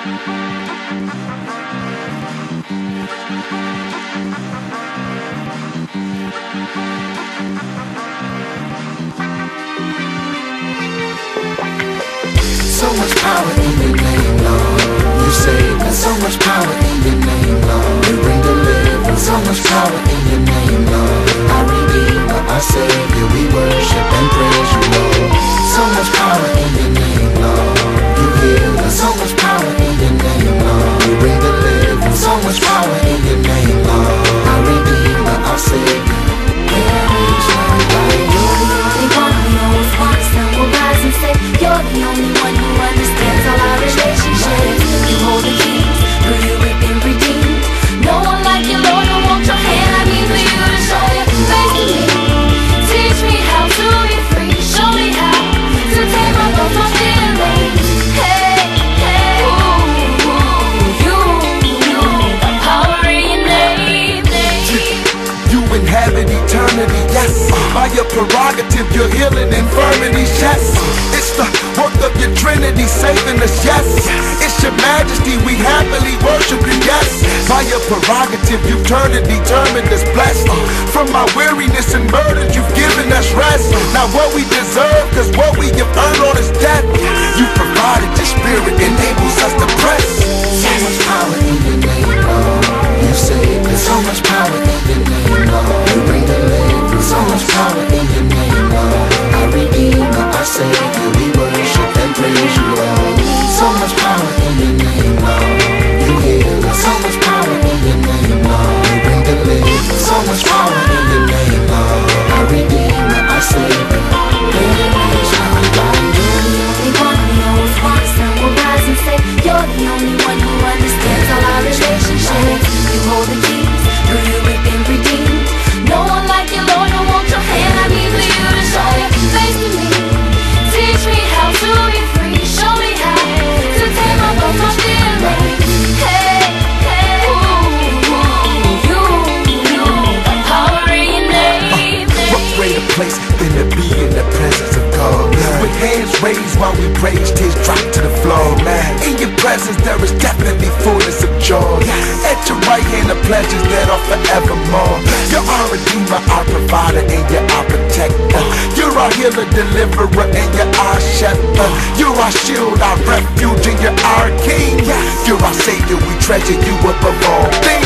So much power in your name, Lord. You save me. So much power in your name, Lord. You bring deliverance. So much power in your name, Lord. Our Redeemer, our Savior, we worship and praise you, Lord. So much power in your name, Lord. You heal us. So much power in your name, Lord. You bring deliverance. So much power in your name, Lord. Our Redeemer, our Savior, there is none like you. You're the only one who knows wants and will rise and say, you're the only one who understands all our relationships. You hold the keys, through you we've been redeemed. No one like you, Lord, I want your hand. I need for you to show your face to me. Teach me how to be free. Show me how to take my thoughts off feelings. Hey, hey, you got power in your name. You inhabit eternity, yes. By your prerogative, you're healing infirmities, yes. It's the work of your Trinity saving us, yes. It's your majesty, we happily worship you, yes. By your prerogative, you've turned and determined us blessed. From our weariness and burdens, you've given us rest. Not what we deserve, cause what we have earned on is death. You provided your spirit, enables us to press. So much power in your name, Lord. You save me. So much power in your name, Lord. You bring deliverance. So much power in your name, Lord. Our Redeemer, our Savior, we worship and praise you, Lord. So much power in your name, Lord. You heal us. So much power in your name, Lord. You bring deliverance. So much power in your name, Lord. Our Redeemer, our Savior, there is none like you. You're the one who knows wants and will rise and say, you're the only one who understands all our relationships. You hold the keys, through you we've been redeemed. No one like you, Lord, I want your hand. I need for you to show your face to me. Teach me how to be free. Show me how to take my thoughts off feelings. Hey, hey, you got power in your name. What greater place than to be in the presence of God? With hands raised while we praise, tears drop to the floor. In your presence there is definitely fullness of joy. At your right hand are pleasures that are forevermore. You're our Redeemer, our provider, and you're our protector. You're our healer, deliverer, and you're our shepherd. You're our shield, our refuge, and you're our king. You're our Savior, we treasure you above all things.